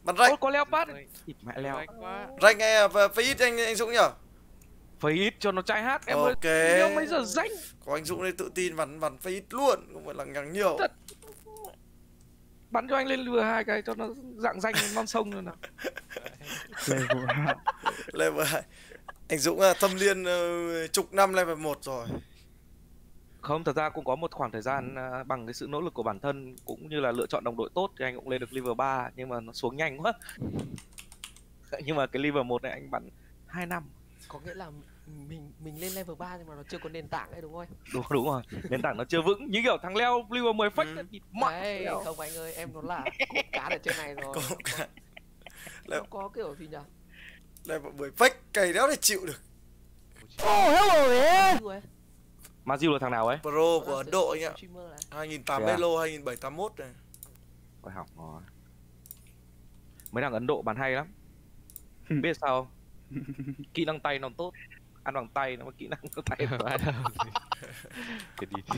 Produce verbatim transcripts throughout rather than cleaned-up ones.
Bắn ranh. Có leo phát. Mẹ leo. Ranh nghe và phải ít anh anh Dũng nhỉ? Phải ít cho nó trai hát em ok. ơi. Leo mấy giờ ranh. Có anh Dũng đây tự tin bắn bắn phải ít luôn, không phải lằng nhằng nhiều. Thật. Bắn cho anh lên lừa hai cái cho nó dạng danh non sông rồi nào. Level hai. Level hai. Anh Dũng là thâm liên uh, chục năm level một rồi. Không, thật ra cũng có một khoảng thời gian uh, bằng cái sự nỗ lực của bản thân cũng như là lựa chọn đồng đội tốt thì anh cũng lên được level ba, nhưng mà nó xuống nhanh quá. Nhưng mà cái level một này anh bắn hai năm. Có nghĩa là mình mình lên level ba nhưng mà nó chưa có nền tảng ấy đúng không? Đúng đúng rồi, nền tảng nó chưa vững, như kiểu thằng leo level mười phách ừ. thì Đấy, không anh ơi, em nó là cốt cá ở trên này rồi. Cốt cá. Nó có kiểu gì nhỉ? Level mười phách cày đéo để chịu được. Oh, hello man. Mazil là thằng nào ấy? Pro của Ấn Độ anh ạ. hai nghìn tám trăm yeah. Elo, hai nghìn bảy trăm tám mươi mốt này. Phải học rồi. Mấy thằng Ấn Độ bán hay lắm. Biết sao? Kỹ năng tay nó tốt. Ăn bằng tay nó kỹ năng tay. Cái gì?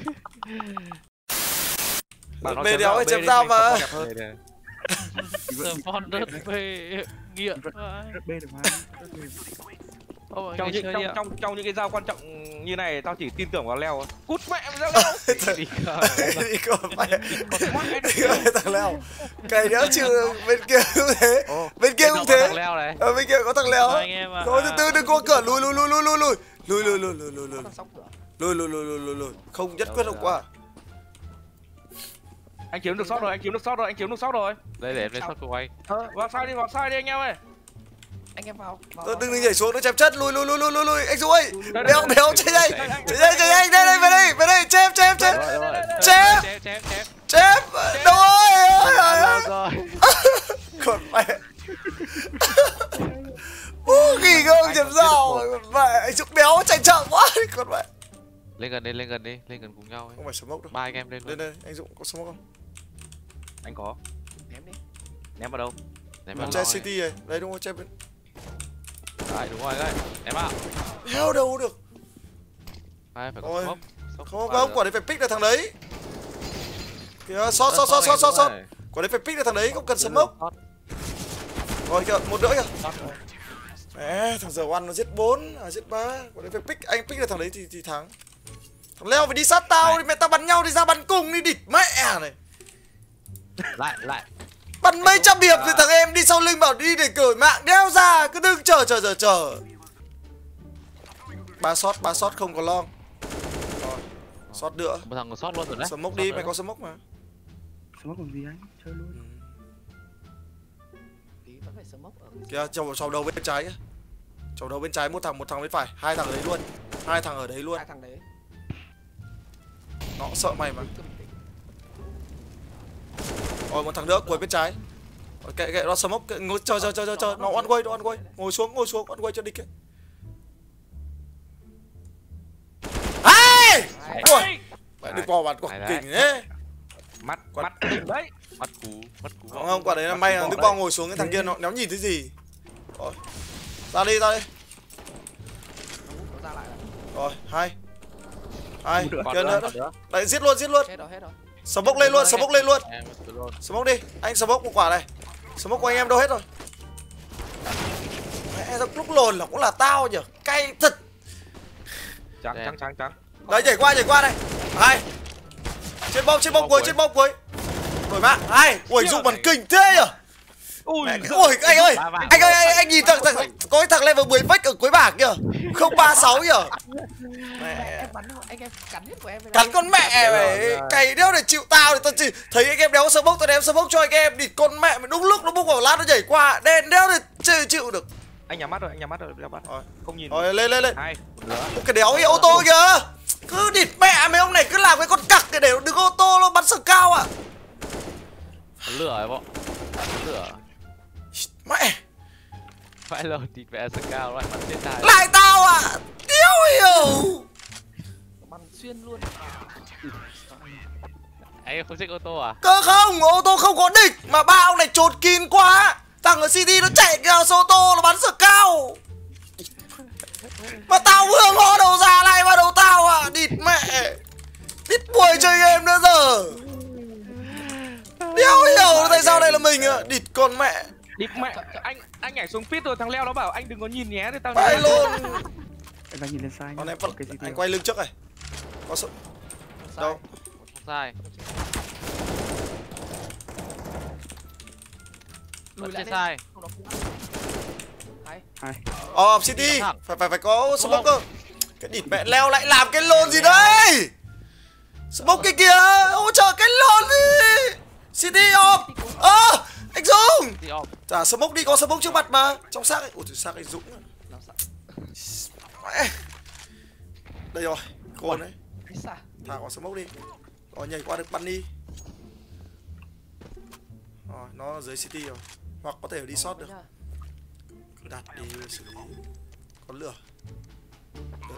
Bê đéo ấy chém dao mà. Spawn rất bê nghiện. Rất bê được mà. Trong những trong, trong trong những cái dao quan trọng như này tao chỉ tin tưởng vào leo. Cút mẹ mày ra đâu? Đi con mẹ. Đi con mẹ thằng leo. Cày đéo chịu, bên kia cũng thế. Bên kia cũng thế. Ở bên kia có thằng leo. Thôi từ từ đừng có cửa, lùi lùi lùi lùi lùi lùi. Lùi lùi lùi lùi lùi lùi. Lùi lùi lùi lùi lùi lùi. Không nhất quyết không qua. Anh kiếm được sót rồi, anh kiếm được sót rồi, anh kiếm được sót rồi. Đây để em lên sót của anh. Ờ, vào sai đi, vào sai đi anh em ơi. Anh em vào. Tôi đừng đừng nhảy xuống nó chém chất, lùi lùi lùi lùi lùi lùi anh Dũng ơi. Đéo đéo chạy đây. Chạy đây chạy đây, đây đây về đây, về đây, chém chém chém. Chém. Chém chém chém. Chém. Đâu ơi. Còn mẹ. Ú gì không chém dao. Mẹ anh Dũng béo chạy chậm quá còn mẹ. Lên gần đi, lên gần đi, lên gần cùng nhau ấy. Không phải smoke đâu. Ba anh em lên luôn. Lên đây, anh Dũng có smoke không? Anh có. Ném đi. Ném vào đâu? Ném vào vào Che City này. Đây đúng không? Che bên. Đấy, đúng rồi đây. Ném vào. Heo đâu được. Ai phải có smoke. Không không, quả đấy phải pick được thằng đấy. Kìa, sót sót sót sót sót sót. Quả đấy phải pick được thằng đấy, không cần smoke. Rồi kìa, một nữa kìa. Mẹ, thằng giờ one nó giết bốn, à giết ba. Quả đấy phải pick, anh pick được thằng đấy thì thì thắng. Thằng leo phải đi sát tao đi, mẹ tao bắn nhau thì ra bắn cùng đi địt mẹ này. Lại lại. Bắn mấy trăm hiệp thì thằng em đi sau lưng bảo đi để cởi mạng đeo ra, cứ đừng chờ chờ chờ chờ. Ba shot, ba shot không có long. Rồi, shot nữa. Một thằng còn sót luôn rồi đấy. Smoke đi, mày có smoke mà. Smoke còn gì anh? Chơi luôn. Tí vẫn phải smoke ở. Kìa, chầu chầu đầu bên trái kìa. Chầu đầu bên trái một thằng, một thằng bên phải, hai thằng đấy luôn. Hai thằng ở đấy luôn. Hai thằng đấy. Nó cũng sợ mày mà. Rồi một thằng nữa cuối bên trái. Rồi, kệ kệ nó smoke, ngồi chờ chờ chờ chờ chờ, nó one way, nó one way. Ngồi xuống, ngồi xuống, one way cho địch ấy. Ai! Ui! Mày đừng bỏ bắn quả kình thế. Mắt mắt đấy. Mắt cú, mắt cú. Không không, quả đấy là may là Đức Bao ngồi xuống, cái thằng kia nó đéo nhìn thấy gì. Rồi. Ra đi, ra đi. Rồi, hai. Hai, kia nữa đó. Đấy, giết luôn, giết luôn. Hết rồi, hết rồi. Smoke lên luôn, smoke lên luôn. Smoke đi, anh smoke một quả này. Smoke của anh em đâu hết rồi. Mẹ, lúc lồn là cũng là tao nhỉ, cay thật. Trắng trắng trắng trắng. Đấy, nhảy qua, nhảy qua đây. Hai. Trên bông, trên bông cuối, trên bông cuối. Đổi mạng, hai. Ui, Dũng bắn kinh thế nhỉ. Ui, ôi anh ơi, anh ơi, anh, anh nhìn thằng, thằng có cái thằng level mười vách ở cuối bảng kìa. không ba sáu kìa. Mẹ. Em bắn anh em cắn hết của em. Cắn con mẹ mày, cày đéo để chịu tao thì tao chỉ thấy anh em đéo smoke, tao đéo smoke cho anh em đi con mẹ mà đúng lúc nó bung vào lát nó nhảy qua, đen đéo để chịu chịu được. Anh nhắm mắt rồi, anh nhắm mắt rồi, nhắm mắt rồi. Không nhìn. Rồi lên lên lên. Hai. Cái đéo cái ô tô kìa. Cứ địt mẹ mấy ông này cứ làm cái con cặc để đừng ô tô nó bắn sừng cao à. Lửa ấy bọn. Lửa. Mẹ. Phải lờ thì vẽ sừng cao lại bắn trên tai. Lại tao à. Điêu hiểu. Bắn xuyên luôn. Anh không thích ô tô à? Cơ không, ô tô không có địch mà ba ông này trột kín quá. Thằng ở City nó chạy kìa, ô tô nó bắn sừng cao. Mà tao vừa ngó đầu ra lại vào đầu tao à, địt mẹ. Đít buổi chơi game nữa giờ. Đéo hiểu tại sao đây là mình à, địt con mẹ. Địt mẹ, anh anh nhảy xuống pit rồi, thằng Leo nó bảo anh đừng có nhìn nhé thì tao Vãi luôn. Em đang nhìn lên sai. Còn em vẫn anh quay lưng trước này. Có sự đâu? Không sai. Lùi Vẫn lại chưa đi. sai. Không, nó cũng- Hay. Hai. Ờ City, thẳng. phải phải phải có smoke cơ. Cái địt mẹ Leo lại làm cái lồn gì đấy? Smoke kia kìa, hỗ trợ cái lồn gì? City off. Ơ, anh Dũng. Thì off. Chả smoke đi, có smoke trước mặt mà. Trong xác ấy, ủa xác anh Dũng. Làm sao? Mẹ. Đây rồi, cồn đấy. Hay xa. Thả quả smoke đi. Rồi nhảy qua được bắn đi. Rồi, nó ở dưới City rồi. Hoặc có thể đi shot được. Cứ đặt đi xử lý. Có lửa. Được.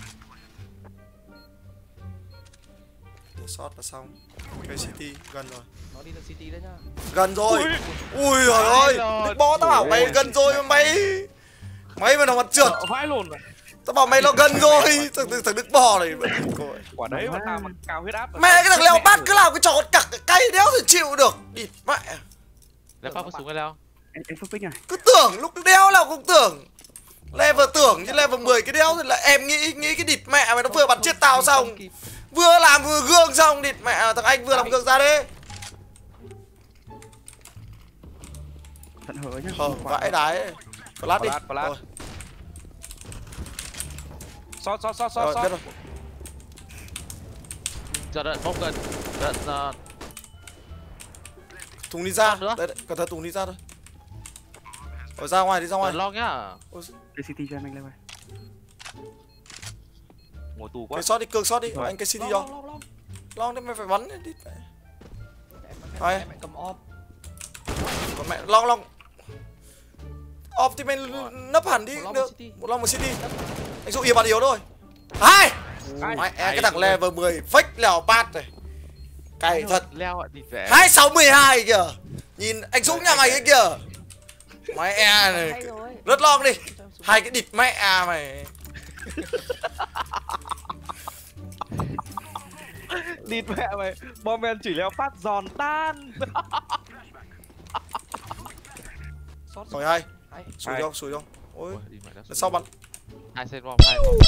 Để shot là xong. Cái City gần rồi. Nó đi lên City đấy nhá. Gần rồi. Ui trời ơi. Big Boss tao bảo mày gần rồi mà mày. Mày mà nó mặt trượt. Vãi lồn rồi. Tao bảo mày nó gần rồi. Thằng thằng Đức Bò này. Quả đấy mà tao mà cao huyết áp. Mẹ cái thằng Leo bắt cứ làm cái trò cặc cay đéo thì chịu được. Địt mẹ. Leo phát súng cái Leo. Em em phức pick này. Cứ tưởng lúc đeo nào cũng tưởng. Level tưởng chứ level mười cái đéo thì là em nghĩ nghĩ cái địt mẹ mày nó vừa bắn chết tao xong. Vừa làm vừa gương xong địt mẹ thằng anh vừa làm gương ra đi. Tận hở nhá. Hở vãi đái. Flash đi. Flash, flash. Rồi. Shot shot shot Rồi, shot biết shot. rồi. Giật đợt bốc gần. Đợt uh, Tùng đi ra. Shot nữa. Đấy, đấy, cẩn thận Tùng đi ra thôi. Rồi ra ngoài đi ra ngoài. đợt long nhá. Cái City cho anh anh lên này. Ngồi tù quá. Cái shot đi, cương shot đi. Rồi. Anh cái City Long, cho. long, long, long. Long đấy mày phải bắn đi. Em- em- Hay. em- em cầm off. Còn mẹ Long Long. Off thì mày nấp hẳn đi Một cũng Long, được. một City. Một Long một City. Anh dụ yếu bàn yếu thôi. Hai. Hai. Mẹ cái thằng level mười fake lèo pat này. Cày thật. Leo ạ, đi vẽ. Hai sáu mười hai kìa. Nhìn anh Dũng nhà mày cái kìa. Mày e Hay này. rồi. Rất long đi. Cho em xuống. Hai cái địt mẹ à mày. Địt mẹ mày. Bom men chỉ leo phát giòn tan. Shot, Rồi hai. hay. Sùi Hai. đâu, sùi đâu. Ôi, Ôi, đi mẹ đã lần sau bắn. hai sen bom, hai bom,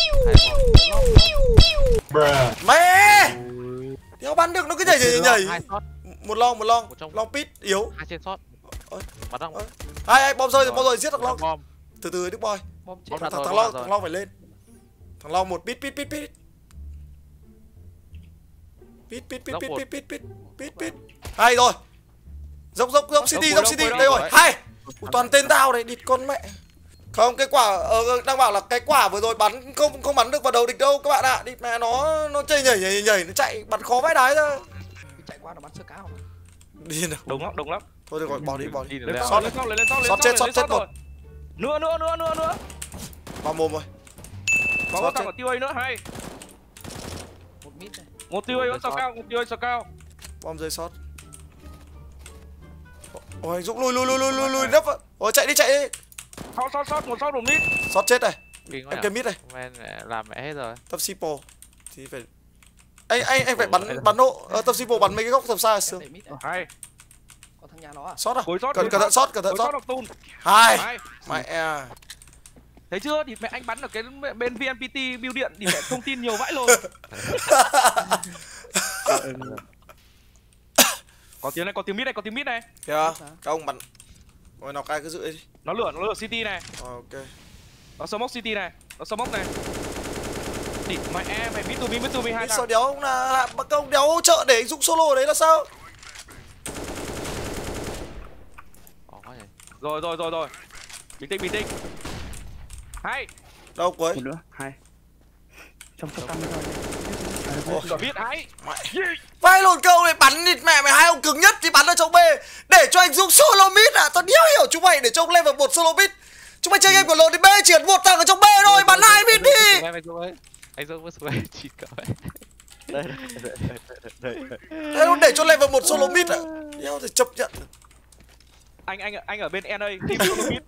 hai bom. Mẹ. Đéo bắn được nó cứ nhảy nhảy nhảy. Hai shot, Một long, một long. Một trong- Long pit yếu. hai trên shot. Ôi. Bắn không? Ôi. Hai hai bom rơi rồi, bom rồi giết thằng Long long. bom. Từ từ Đức Boy. Bom chết. Bom Thằng, đặt rồi, thằng bom long, đặt rồi. thằng long phải lên. Thằng long một pit pit pit pit. Pit pit pit Dốc pit một. pit pit pit pit pit. Hai rồi. Dốc dốc dốc City, cuối, dốc dốc City cuối, đây dốc rồi. cuối. Hai. Ui, toàn tên tao này, địt con mẹ. Không, cái quả ờ, đang bảo là cái quả vừa rồi bắn không không bắn được vào đầu địch đâu các bạn ạ. Địt mẹ nó nó chơi nhảy nhảy nhảy nó chạy bắn khó vãi đái ra. Chạy qua nó bắn sơ cao mà. Đi nào. Đúng lắm, đúng lắm. Thôi được rồi, bỏ đi, bỏ đi. Đi được Lên Leo. shot, lên shot, lên shot, lên Shot shot, chết, lên shot shot chết một. rồi. Nữa nữa nữa nữa nữa. Vào mồm rồi. Có Shot một thằng chết. ở tiêu ấy nữa hay. Một mid này. Một tiêu ấy vẫn sao cao, một tiêu ấy sao cao. Bom rơi shot. Ôi Dũng lùi lùi lùi lùi lùi lùi nấp. Ôi chạy đi chạy đi. Shot shot shot, một shot một mid. Shot chết này. Kinh quá Em nhỉ? cái mid này. Men mẹ làm mẹ hết rồi. Tập Sipo thì phải anh anh anh phải bắn bắn nộ. Ờ, tập Sipo bắn mấy cái góc tầm xa Em sướng. đẩy mid này. Hay. Có thằng nhà nó à? Shot à? Cuối shot. Cẩn cuối cẩn thận shot, cẩn thận Cuối shot. shot độc tun. Hai. Hay. Mẹ à. Thấy chưa? Thì mẹ anh bắn ở cái bên vê en pê tê bưu điện thì mẹ thông tin nhiều vãi luôn. Có tiếng này, có tiếng mid này, có tiếng mid này. Kìa, các ông bắn. Ôi nào cai cứ giữ đi. Nó lửa, nó lửa city này. Rồi ok. Nó smoke city này. Nó smoke này. Địt mẹ mày mid to mid, mid to mid hai Biết sao thằng. đéo ông là mà công đéo hỗ trợ để anh Dũng solo đấy là sao? Ồ quá nhỉ. Rồi rồi rồi rồi. Bình tĩnh bình tĩnh. Hay. Đâu cuối. Một nữa. Hai. Trong top năm thôi. Ồ. Rồi biết hay. Mẹ. Vai lồn câu này bắn địt mẹ mày hai ông cứng nhất thì bắn ở trong B để cho anh Dũng solo mid à? Tao đéo hiểu chúng mày để cho ông level một solo mid. Chúng mày chơi game của lồn thì B chuyển một thằng ở trong B thôi, bắn hai mid đi. Anh Dũng ấy. Anh Dũng mới xuống ấy. Chỉ cậu ấy. Đây đây đây. Thế nó để cho level một solo mid à? Đéo thì chấp nhận. Anh anh anh ở bên en a team solo mid.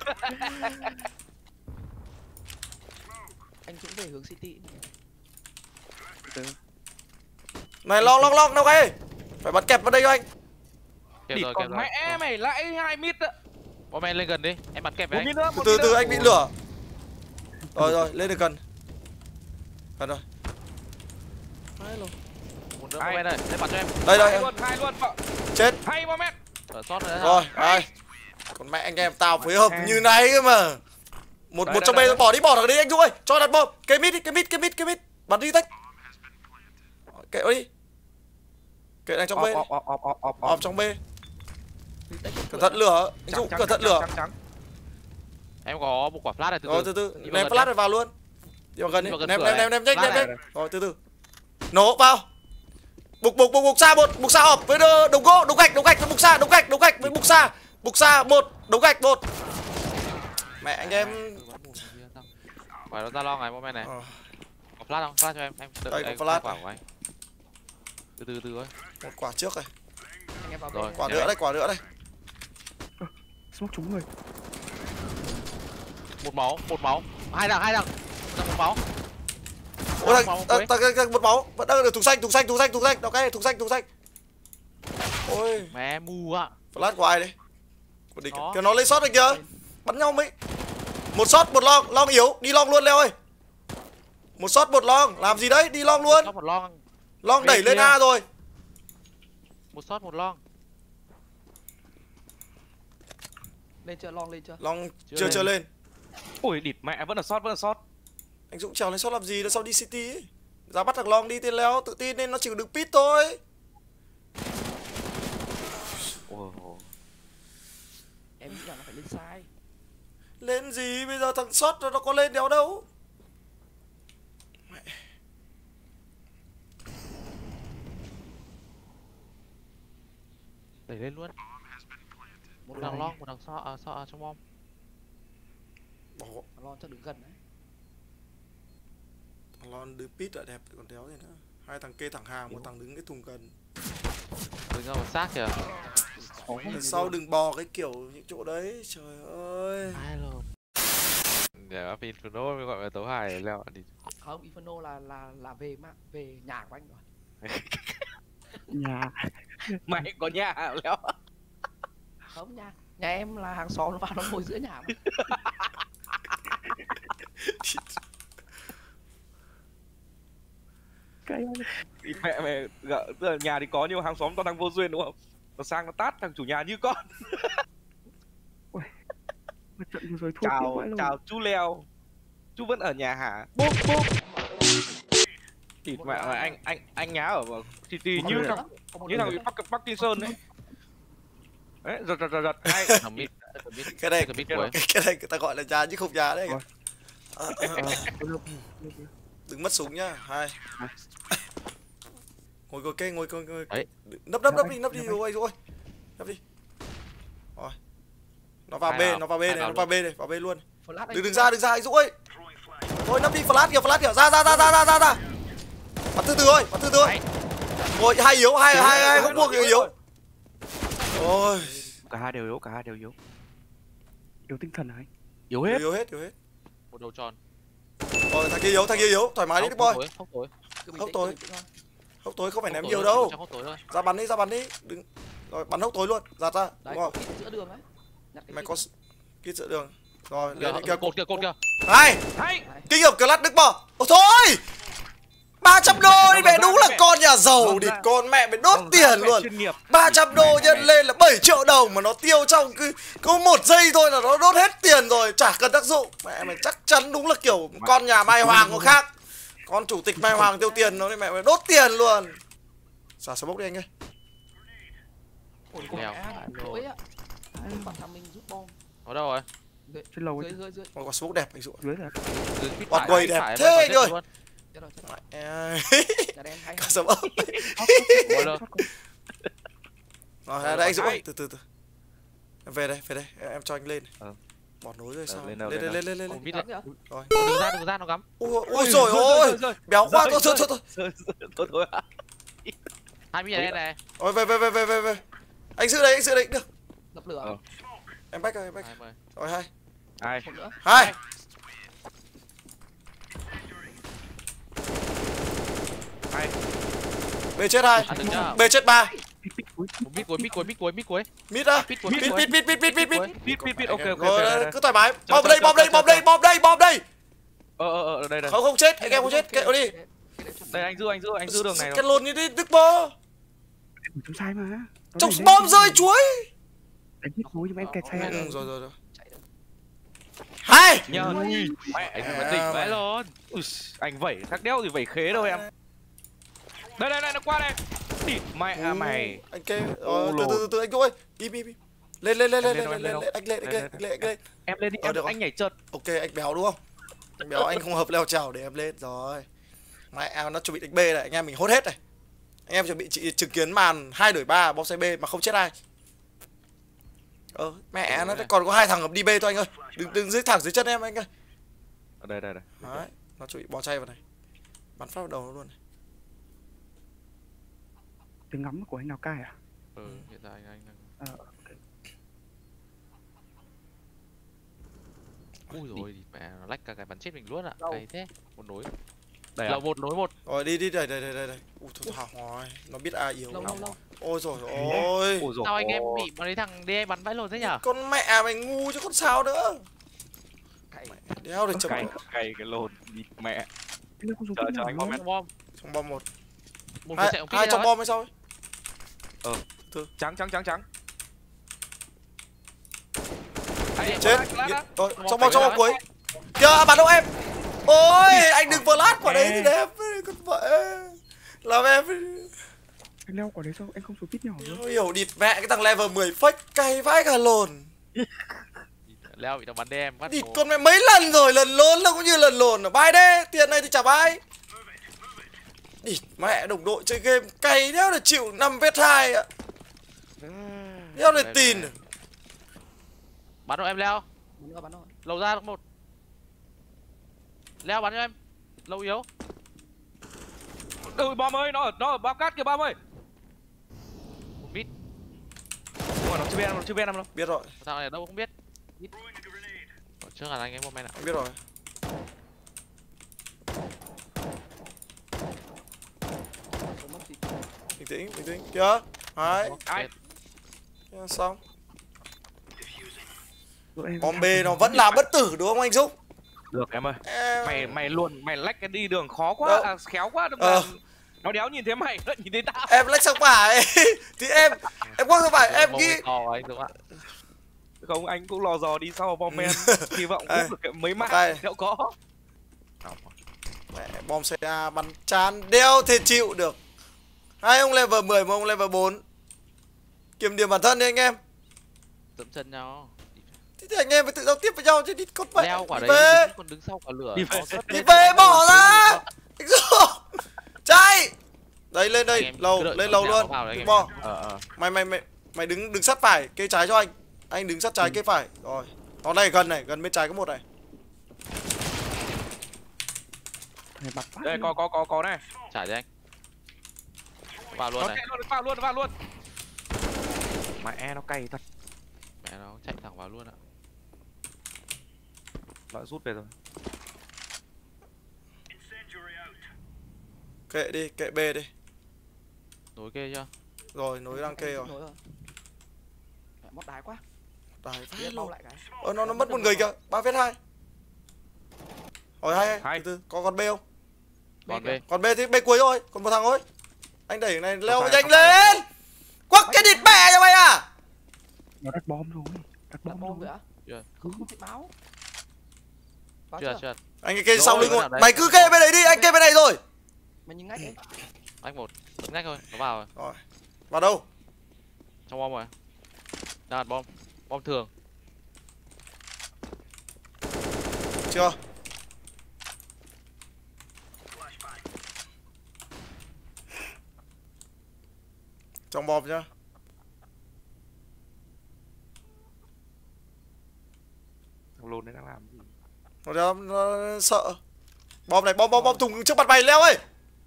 Anh Dũng về hướng City. Từ. Này long long long đâu cái? Phải bắn kẹp vào đây cho anh. Kẹp Địt rồi, kẹp còn rồi. mẹ mày lại hai mid á. Bom men lên gần đi, em bắn kẹp Một với mít anh. nữa, Từ một từ mít từ nữa. anh bị lửa. Rồi rồi, lên được gần. Gần rồi. Đấy luôn. Một nữa bom men ơi, lên bắn cho em. Đây Hai đây. luôn, hai luôn. Chết. Hay bom men. Ở sót rồi đấy. Rồi, đây. Còn mẹ anh em tao phối hợp như này cơ mà. Một Đấy, một đấy, trong đấy, B đấy. bỏ đi, bỏ thẳng đi anh Dũng ơi. Cho đặt bom. Cái mít đi, cái mít, cái mít, cái mít. Bắn đi tách. Kệ nó đi. Kệ đang trong B. Ọp, ọp, ọp, ọp, ọp, Hòm trong B. Cẩn thận lửa, anh Dũng cẩn thận lửa. Trắng, trắng. Em có một quả flash này từ Rồi từ. từ từ, Đi vào ném gần flash nhé. rồi vào luôn. Đi vào gần đi. Đi vào gần Ném cửa ném này. ném ném nhanh Flash ném này. nhanh. Rồi từ từ. Nổ vào. Bục bục bục bục xa một, bục xa họp với đ- đồng gỗ, đồng gạch, đồng gạch với bục xa, đồng gạch, đồng gạch với bục xa. Bục xa một, đồng gạch một. Mẹ anh em. Phải nó ra lo này bom men này. Ờ, Có flash không? Flash cho em, em đợi Đây, có anh- flash. quả của anh. Từ từ từ thôi. một quả trước rồi. Anh em vào Rồi. bên. Quả nữa đây, quả nữa đây. Smoke trúng người. Một máu, một máu. Hai đằng, hai đằng. Đằng một máu. Ôi Một thằng, máu, một ta, cuối. ta, ta, ta, một máu, vẫn đang được thùng xanh, thùng xanh, thùng xanh, thùng xanh, đọc cái thùng xanh, thùng xanh. Ôi, Mẹ mù ạ. flash của ai đây? Của địch. Nó. Kìa nó lên shot rồi kìa. Bắn nhau mấy. Một shot, một long, long yếu, đi long luôn Leo ơi. Một shot, một long, làm gì đấy, đi long luôn. Shot một long. Long Về đẩy lên kia. A rồi. Một shot một long. Lên chưa, long lên chưa? Long Chưa chưa lên. chưa lên. Ui, địt mẹ vẫn là sót, vẫn là sót. Anh Dũng trèo lên shot làm gì, nó sau đi City ấy. Ra bắt thằng Long đi tên Leo, tự tin nên nó chỉ được pit thôi. Ôi, Em nghĩ rằng nó phải lên sai. Lên gì, bây giờ thằng shot nó có lên đéo đâu. Đẩy lên luôn. Một Rồi. đằng long, một đằng so, à, so à, trong bom. Bỏ Long chắc đứng gần đấy. thằng Lon đưa pit đã đẹp còn đéo gì nữa. Hai thằng kê thẳng hàng, một thằng đứng cái thùng gần. Đứng ra một xác kìa. Sau đừng bò cái kiểu những chỗ đấy, trời ơi. Hai luôn. Dạ, Inferno mới gọi là tấu hài leo đi. Không, Inferno là là là về mà về nhà của anh rồi. Nhà. mày có nhà hả Leo? Không nha. Nhà em là hàng xóm nó vào nó ngồi giữa nhà mà. Cái Địt mẹ mày, gợ- tức là nhà thì có nhưng mà hàng xóm toàn thằng vô duyên đúng không? Nó sang nó tát thằng chủ nhà như con. mà trận vừa rồi thua tiếc Chào, quá luôn. chào chú Leo. Chú vẫn ở nhà hả? Bốp bốp. Địt mẹ mày, anh anh anh nhá ở City như thằng như thằng bị Park- Parkinson đấy. Đấy, giật giật giật giật. Hai. Thằng mid. Cái này, Cái mid cái, cuối. cái này người ta gọi là nhà chứ không nhà đấy. Rồi. À, Ờ, được, được. đừng mất súng nhá. Hai. Ngồi ngồi kê, ngồi ngồi ngồi. Đấy. Nấp nấp nấp đi, Nấp nấp đi, đi nấp rồi rồi. Nấp đi. Rồi. Nó vào Hai B, vào, nó vào B hai này, vào nó vào B này, vào B luôn. Flash anh Đừng đừng ra, đừng ra anh Dũng ơi. Thôi nấp đi, flash kìa, flash kìa. Ra ra ra ra ra ra ra. Bắn từ từ thôi, bắn từ từ thôi. Hay. Ngồi hai yếu, hai hai hai không buông yếu. Ôi, Cả hai đều yếu, cả hai đều yếu. Yếu tinh thần hả anh? Yếu hết. yếu hết, yếu hết. Một đầu tròn. Rồi thằng kia yếu, thằng kia yếu, thoải mái đi Hốc boy. tối, hốc tối. cứ bình Hốc tĩnh, tối. cứ bình tĩnh thôi. Hốc tối không phải ném Hốc nhiều tối đâu. thôi, trong hốc tối thôi. Ra bắn đi, ra bắn đi. Đừng. Rồi bắn hốc tối luôn, giạt ra. Đấy, Đúng không? có kit giữa đường đấy. Nhặt cái Mày kit có đấy. kít giữa đường. Rồi, Kìa, lên đi kia. cột kìa, cột kìa. Hai, Hay. Đấy. kinh nghiệm clutch đứt bỏ. Ôi thôi. ba trăm đô đi mẹ, đúng là con nhà giàu đi, con mẹ mày đốt tiền luôn. Chuyên nghiệp. ba trăm đô nhân lên là bảy triệu đồng mà nó tiêu trong cứ có một giây thôi là nó đốt hết tiền rồi, chả cần tác dụng. Mẹ mày chắc chắn đúng là kiểu con nhà Mai Hoàng có khác. Con chủ tịch Mai Hoàng tiêu tiền nó thì mẹ mày đốt tiền luôn. Xả smoke đi anh ơi. Ôi, con Leo. á, lỗi á. Bạn thằng mình rút bom. Ở đâu rồi? Trên lầu Dưới ấy, dưới dưới. Ôi quả smoke đẹp anh Dũng. dưới rồi. Dưới quýt Quạt phải, quầy quýt đẹp phải, thế em anh ơi. chết luôn. Chết rồi, chết rồi. Ê, Nhà đen hay Cả hay. smoke. Boiler. Rồi đây anh Dũng ơi, từ từ từ. Em về đây, về đây, em, em cho anh lên. Ờ. Bỏ nối rồi sao? lên Lên đâu, lên lên lên lên lên. Ồ, lên. mid Bắn đấy. kìa. Rồi. Ồ, đừng ra, đừng ra, nó cắm. Ôi ôi rồi ôi. Béo quá, thôi thôi thôi thôi. Thôi thôi. Hai mid này này. Ôi về về về về về về. Anh giữ đây, anh giữ đây được. Dập lửa. Ờ. Em back rồi, em back. Hai mươi. Rồi hai. Hai. Một nữa. Hai. Hai. B chết hai. À, đừng nhá. B chết ba. Pick pick Một mít cuối, mít cuối, mít cuối, mít cuối. Mít á. Mít cuối, Mít mít cuối. mít mít mít mít mít mít. Pít pít pít, ok ok. Rồi ok. cứ thoải mái. Cho, Bom cho, đây, cho, bom đây, cho, bom cho, đây, cho. bom đây, bom đây. Ờ ờ ờ đây đây. Không không chết, anh em không chết, kệ nó đi. Đây anh giữ anh giữ anh giữ đường này. Cái lồn như đi Đức bơ. Em trong sai mà. Nó Trong đẩy lên bom chứ. rơi chuối. Đánh hết khối nhưng mà em kẹt xe. Ừ, rồi rồi rồi. Hai. Nhờ. Mẹ anh vẫn đỉnh vãi luôn. Ui, anh vẩy khác đéo gì vẩy khế đâu em. Đây đây đây nó qua đây. Địt mẹ mày. Anh kêu ờ, từ từ từ anh thôi. Im im im. Lên lên lên lên lên lên lên anh lên anh lên anh lên anh lên. Em lên đi Ờ, em được anh nhảy trượt. Ok anh béo đúng không? Anh béo anh không hợp leo trèo để em lên rồi. Mẹ nó chuẩn bị đánh B này, anh em mình hốt hết này. Anh em chuẩn bị chị chứng kiến màn hai đổi ba bom xe B mà không chết ai. Ờ mẹ nó còn có hai thằng hợp đi B thôi anh ơi. Đừng đừng dưới thẳng dưới chân em anh ơi. Ở đây đây đây. Đấy, nó chuẩn bị bò chay vào này. Bắn phát vào đầu nó luôn này. Tiếng ngắm của anh nào cai à? Ừ, hiện tại anh anh đang. Ờ, ok. Ui rồi mẹ nó lách cả cái bắn chết mình luôn ạ. Đâu? Cay thế. Một nối. Đây à? Lầu một nối một. Rồi đi đi đây đây đây đây đây. Ui thôi thảo rồi, nó biết A yếu. Lâu lâu lâu. Ôi rồi ôi. Ôi dồi Sao anh em ôi. bị bọn ấy thằng đê bắn vãi lồn thế nhở? Con mẹ mày ngu chứ con sao nữa. Cày. Đéo để chấm cày cày cái lồn địt mẹ. Anh ơi, không dùng Chờ, kỹ chờ nào anh nữa. comment. Trong bom. trong bom một. Một người Hai, chạy một hai pít trong bom hay sao ấy? Trắng trắng trắng trắng. Chết. Rồi, trong bom trong bom cuối. Kìa bắn đâu em. Ôi anh đừng flash quả đấy thì đẹp con vợ. Làm em Anh leo quả đấy sao anh không dùng pít nhỏ nữa? không hiểu địt mẹ cái thằng level mười fake cay vãi cả lồn. Leo bị nó bắn đê em bắt. Địt con mẹ mấy lần rồi, lần lốn nó cũng như lần lồn ở bài đê, tiền này thì trả bài. Địt mẹ đồng đội chơi game cay đéo là chịu năm vết hai ạ. Đéo là tin. Bắn đâu em leo. Bắn nữa bắn nữa. Lầu ra được một. Leo bắn cho em. Lâu yếu. Ừ bom ơi, nó ở nó ở bao cát kìa bom ơi. Một mít. Ủa, nó chưa biết nó chưa biết em đâu. Biết rồi, Thằng này ở đâu không biết. Mít. Ở trước là anh em một men ạ. anh biết rồi. Sớm mất gì. Bình tĩnh, bình tĩnh. Kìa. Đấy, Ai? kìa, xong. Rồi em Bom B nó vẫn là bất tử đúng không anh Dũng? Được em ơi. Em... Mày mày luôn mày lách cái đi đường khó quá, Đâu? à, khéo quá đâm Ờ. ra nó đéo nhìn thấy mày, nó nhìn thấy tao. Em lách sang phải thì em em quăng sang phải em Mông nghĩ cái to anh đúng không ạ? Không anh cũng lò dò đi sau bom men, hy vọng Ê, cũng được cái mấy mạng đây. nếu có. mẹ bom xê a bắn chán đeo thì chịu được. Hai ông level mười một ông level bốn. Kiểm điểm bản thân đi anh em. Dẫm chân nhau. Thế thì anh em phải tự giao tiếp với nhau chứ đi con mẹ. Leo quả Đi đấy về, đứng, còn đứng sau quả lửa. Đi về. Nó rất đi biết về đánh bỏ lửa. ra. Anh Dũng. Chạy. Đây lên Anh đây, em lầu cứ đợi lên chỗ lầu nào luôn. nó vào đấy anh Đừng em. bo. Ờ ờ. Mày mày mày mày đứng đứng sát phải, kê trái cho anh. Anh đứng sát trái kê phải. Rồi. Nó này gần này, gần bên trái có một này. Thằng này bắn phát Đây luôn. có có có có này. Trả cho anh. Vào luôn Nó này. chạy luôn, vào luôn, vào luôn. Mẹ nó cay thật. Mẹ nó chạy thẳng vào luôn ạ. Nó rút về rồi. Kệ đi, kệ B đi. Nối kê chưa? Rồi, nối đang kê rồi. Nối rồi. Mẹ mất đái quá. Đài Biết phát bao luôn. lại cái. Ờ nó nó mất một người kìa, ba vết hai. Rồi hai hai, Hai. từ từ, có con B không? Còn B. Còn B thì B cuối rồi, còn một thằng thôi. Anh đẩy cái này leo phải, nhanh không phải. lên. Quắc cái địt mẹ cho mày à? Nó đặt bom rồi. Đặt Đặt bom bom rồi. rồi á? Chưa. Không không thấy báo. Báo Chưa chưa? chưa. Anh kê Rồi, sau lưng rồi, rồi. đấy. Mày cứ kê bên này đi, anh kê bên này rồi. Mày nhìn ngay em. Anh một. Ngách thôi. Nó vào rồi. Rồi. Vào đâu? Trong bom rồi. Đang đặt bom. Bom thường. Chưa? Trong bom nhá. Thằng lồn đấy đang làm gì? Nó, nó, nó sợ. Bom này, bom bom bom thùng trước mặt mày leo ơi.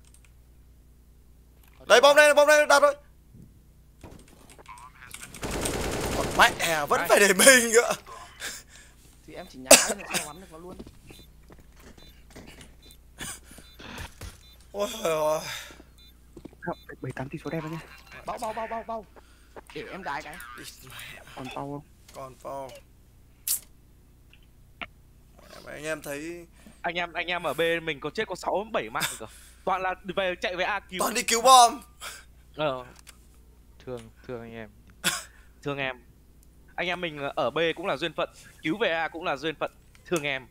Đây bom đây, bom đây đặt rồi. Còn mẹ vẫn Ai? phải để mình nữa. Thì em chỉ nhá lên là sao bắn được nó luôn. Ôi trời ơi. Không, bảy tám tỷ số đẹp anh nhé. Bao bao bao bao bao. Để em đái cái. Còn Pau không? Còn Paul. Anh em thấy Anh em anh em ở B mình có chết có sáu bảy mạng cơ. Toàn là về chạy về A cứu. toàn đi cứu bom. Ờ, Thương, thương anh em. thương em. Anh em mình ở B cũng là duyên phận, cứu về A cũng là duyên phận. Thương em.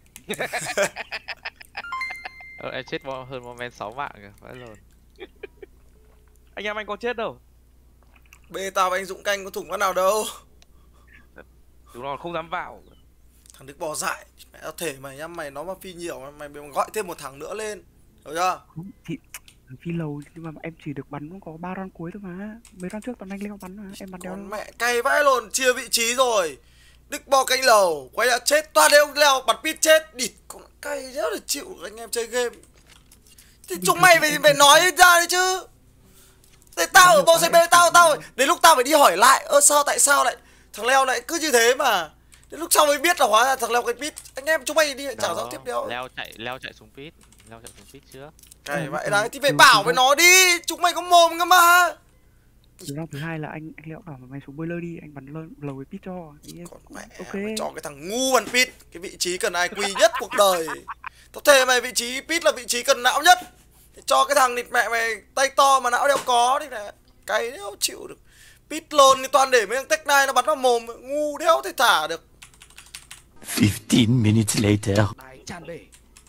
Ờ, em chết bom hơn bom men sáu mạng kìa, vãi lồn. Anh em anh có chết đâu. B tao và anh Dũng canh có thủng con nào đâu. Chúng nó không dám vào. Thằng Đức bò dại. Mẹ tao thể mày nhá, mày nó mà phi nhiều mày mày gọi thêm một thằng nữa lên. Hiểu chưa? Không, thì phi lầu nhưng mà em chỉ được bắn có ba round cuối thôi mà. Mấy round trước toàn anh leo bắn mà em bắn đeo. Còn mẹ cay vãi lồn, chia vị trí rồi. Đức bò canh lầu, quay lại chết, toàn đều leo bắn pít chết. Địt con cay rất là chịu anh em chơi game. Thì chúng mày phải phải nói ra đấy chứ. Thế tao ở bộ xê bê tao tao đến lúc tao phải đi hỏi lại, ơ sao tại sao lại thằng Leo lại cứ như thế mà. Đến lúc sau mới biết là hóa ra thằng Leo cái pít. Anh em chúng mày đi chả giao tiếp đéo. Leo chạy, leo chạy xuống pit, leo chạy xuống pit trước. Cay vậy đấy thì phải bảo với nó đi, chúng mày có mồm cơ mà. Round thứ hai là anh anh leo bảo mà mày xuống boiler đi, anh bắn lơ, lầu với pit cho. Thì em Còn mẹ ok. mày cho cái thằng ngu bắn pít, cái vị trí cần ai quy nhất cuộc đời. Tao thề mày vị trí pít là vị trí cần não nhất. Cho cái thằng nịt mẹ mày tay to mà não đeo có đi nè. Cay đéo chịu được. Pít lồn thì toàn để mấy thằng tech nine nó bắn vào mồm, ngu đéo thể thả được. fifteen minutes later. Đái tràn bể.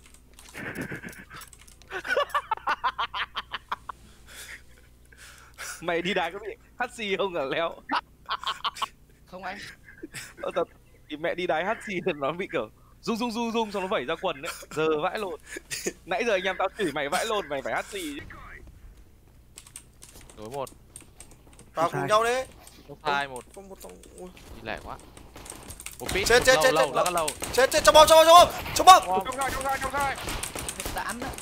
Mày đi đá có bị hắt xì không ở Leo? Không anh. Ờ thật. Thì mẹ đi đái hắt xì thì nó bị kiểu rung rung rung rung xong nó vẩy ra quần đấy. Giờ vãi lồn. Nãy giờ anh em tao chửi mày vãi lồn, mày phải hắt xì. Đối một. Vào cùng nhau đấy. Một hai một. Không một thằng. Ui. Đi lẻ quá. Một pit. Chết, chết, lâu, chết, lâu, chết, lâu, lâu. lâu. Chết chết trong bom trong bom trong bom trong bom. Trong khai, trong khai, trong khai. Hết tán đó.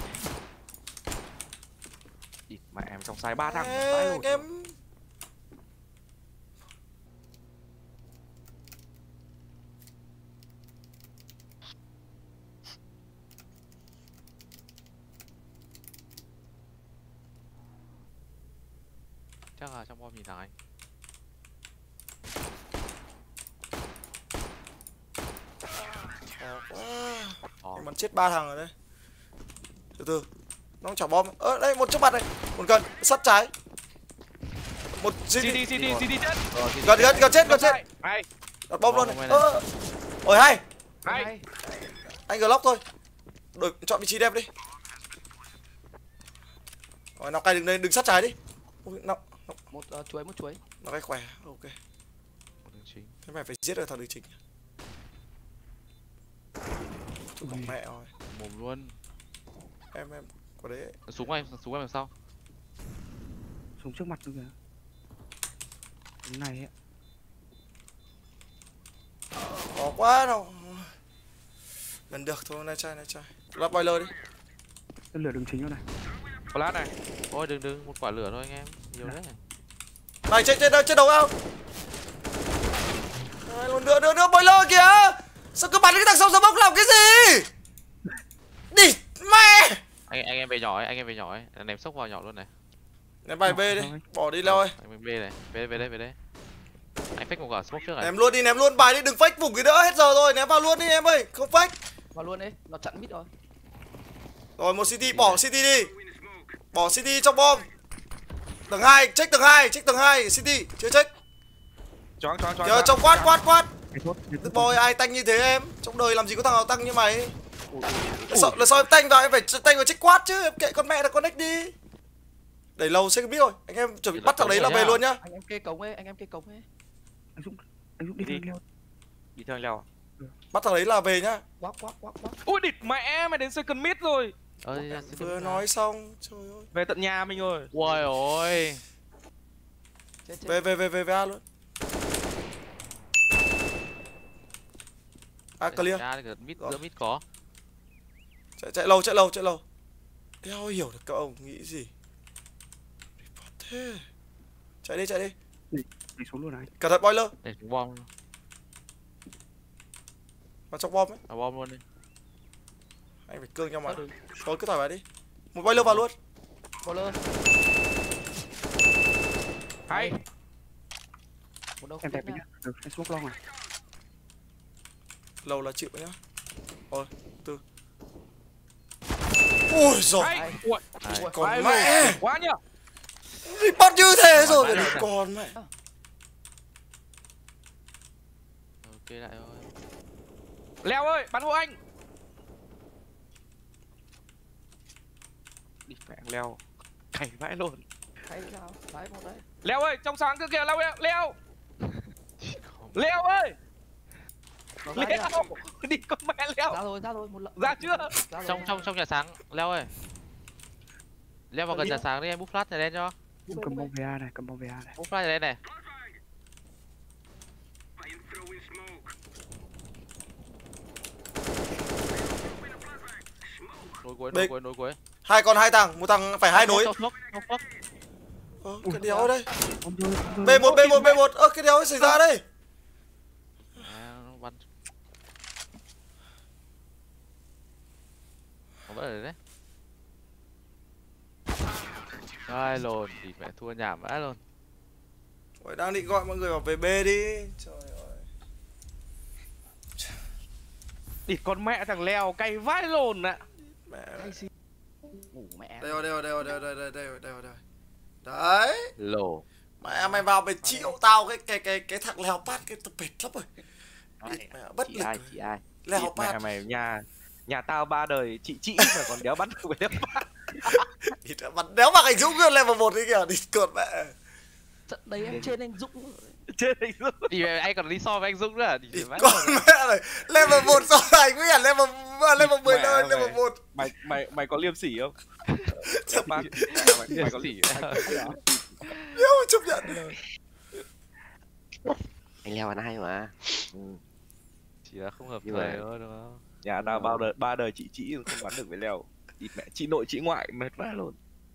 Địt mẹ em trong sai ba thằng. Ê, Vãi lồn. em Chắc là trong bom nhìn thằng anh. Ờ, bắn chết ba thằng rồi đấy. Từ từ. Nó không trả bom. Ơ đây một trước mặt này. Một gần sắt trái. Một xê đê, xê đê, xê đê chết. gần gần gần chết gần chết. Hay. Đặt bom luôn Bom này. này. Ơ. Ôi hay. Hay. Anh Glock thôi. Đổi chọn vị trí đẹp đi. Rồi nào cay đừng đừng sát trái đi. Ui, nào, nào. Một uh, chuối, một chuối. Nó cái khỏe. Ok. Một đường chính. Thế mày phải giết được thằng đường chính. Chú thằng mẹ rồi. Mồm luôn. Em em có đấy. Súng em, súng em đằng sau. Xuống trước mặt luôn kìa. Cái này ấy. Khó quá đâu. Gần được thôi, này trai này trai. Lắp boiler đi. Tên lửa đường chính đâu này. Flash này. Ôi đừng đừng, một quả lửa thôi anh em. Nhiều đấy. Này trên trên trên đầu ao. Này luôn nữa nữa nữa boiler kìa. Sao cứ bắn cái thằng sau sớm bốc làm cái gì? Đi mẹ. Anh anh em về nhỏ ấy, anh em về nhỏ ấy. Ném sốc vào nhỏ luôn này. Ném bài B đi, bỏ đi Leo ơi. Anh bên B này, về về đây về đây. Anh fake một quả smoke trước này. Ném luôn đi, ném luôn bài đi, đừng fake vùng cái đỡ hết giờ rồi, ném vào luôn đi em ơi, không fake. Vào luôn đi, nó chặn mít rồi. Rồi một city bỏ city đi. Bỏ city trong bom. Tầng hai, check tầng hai, check tầng hai, city, chưa check. Choáng choáng choáng. Giờ trong quát quát quát. Cái thốt, cái Đức thốt. boy ai tanh như thế em? Trong đời làm gì có thằng nào tăng như mày. Là sao, là sao em tanh vào em phải tanh vào check quát chứ, em kệ con mẹ là connect đi. Đẩy lâu sẽ biết rồi, anh em chuẩn bị bắt thằng đấy là về luôn nhá. Anh em kê cống ấy, anh em kê cống ấy. Anh Dũng, anh Dũng đi Đi. theo leo. Đi theo Leo. Bắt thằng đấy là về nhá. Quá quá quá quá. Ui địt mẹ, mày đến second mid rồi. Ơ, Vừa nói xong, trời ơi. Về tận nhà mình rồi. ui ôi. Chết chết. Về về về về về A luôn. A clear. À, mid, giữa mid có. Chạy chạy lâu chạy lâu chạy lâu. Đéo hiểu được các ông nghĩ gì. Report thế. Chạy đi chạy đi. Đi xuống luôn này. Cẩn thận boiler. Để chúng bom. Vào trong bom ấy. À, bom luôn đi. Anh phải cương cho mà. Ừ. Thôi cứ thoải mái đi. Một boiler vào luôn. Vào luôn. Hay. Đâu Em biết đẹp với nhá. nhá. Được, em smoke long này. Lâu là chịu nhá. Ôi, từ. Ui giời. Hay. Ui. Hay. Còn Hay mẹ. luôn. Quá nhá. Report như thế rồi Còn mà mãi đi còn mẹ. Ok lại thôi. Leo ơi, bắn hộ anh. Đi mẹ leo. Cày vãi luôn. Hay sao? Đấy một đấy. Leo ơi, trong sáng kia kìa, leo leo. Leo. Leo ơi. Nó ra chưa? Leo. Đi con mẹ leo. Ra rồi, ra rồi, một lần. Ra chưa? Ra rồi. Trong trong trong nhà sáng, Leo ơi. Leo vào gần nhà sáng đi, em bút flash này lên cho. Em cầm bom vê a này, cầm bom vê a này. Bút flash này lên này. Nối cuối, nối Big. cuối, nối cuối. Hai con hai thằng, một thằng phải hai nối. Smoke, smoke, smoke, smoke. Ờ, cái đéo ở đây. Bom rơi, bom B rơi. một B một B một. Ơ cái đéo ấy xảy ra đây. À, bắn. Không bắt được đấy. Ai lồn, thì mẹ thua nhảm vãi luôn. Ôi đang định gọi mọi người vào về B đi. Trời ơi. Địt con mẹ thằng leo cay vãi lồn ạ. Mẹ. Hay xí. Ngủ mẹ. Đây rồi, đây rồi, đây rồi, đây rồi, đây rồi, đây rồi, đây rồi, đây rồi. Đấy. Lồ. Mẹ mày vào mày chịu tao cái cái cái cái thằng leo pad cái tập bệt lắm rồi. Địt mẹ bất Chị lực. ai, chị ai. Leo Địt mẹ pad. mày nhà nhà tao ba đời chị chị mà còn đéo bắn được với leo pad. Địt mẹ bắn đéo mặc anh Dũng nguyên level một đi kìa, địt cột mẹ. Trận đấy em trên anh Dũng rồi. Trên hình dung. Thì mẹ anh còn đi so với anh Dũng nữa à? Thì Địt vãi con lồn. mẹ này, level một so với anh mới hẳn level level mười Mẹ nơi mày. level một. Mày mày mày có liêm sỉ không? Leo pad. Mày, mày có Xỉ. Đéo mà chấp nhận được. Anh leo ăn hay mà. Ừ. Chỉ là không hợp Nhưng thời mà- thôi đúng không? Nhà tao bao đời ba đời chị chị không bắn được với leo. Địt mẹ chị nội chị ngoại mệt vãi luôn.